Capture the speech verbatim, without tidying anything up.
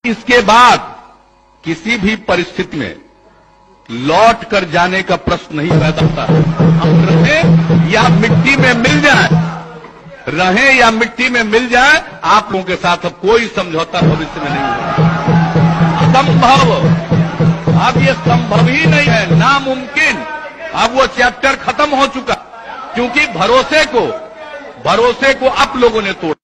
इसके बाद किसी भी परिस्थिति में लौट कर जाने का प्रश्न नहीं पैदा होता। हम रहें या मिट्टी में मिल जाए, रहें या मिट्टी में मिल जाए, आप लोगों के साथ अब कोई समझौता भविष्य में नहीं होगा। असंभव, अब ये संभव ही नहीं है, नामुमकिन। अब वो चैप्टर खत्म हो चुका, क्योंकि भरोसे को भरोसे को आप लोगों ने तोड़ा।